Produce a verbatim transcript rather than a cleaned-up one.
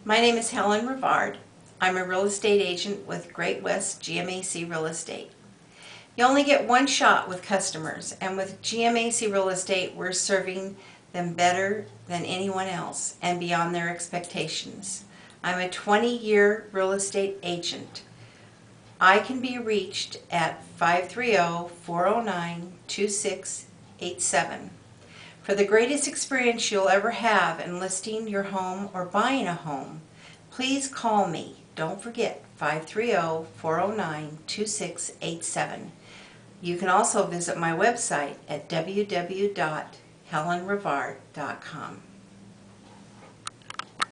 My name is Helen Rivard. I'm a real estate agent with Great West G M A C Real Estate. You only get one shot with customers, and with G M A C Real Estate, we're serving them better than anyone else and beyond their expectations. I'm a twenty year real estate agent. I can be reached at five three zero, four zero nine, two six eight seven. For the greatest experience you'll ever have in listing your home or buying a home, please call me. Don't forget, five three zero, four zero nine, two six eight seven. You can also visit my website at w w w dot helen rivard dot com.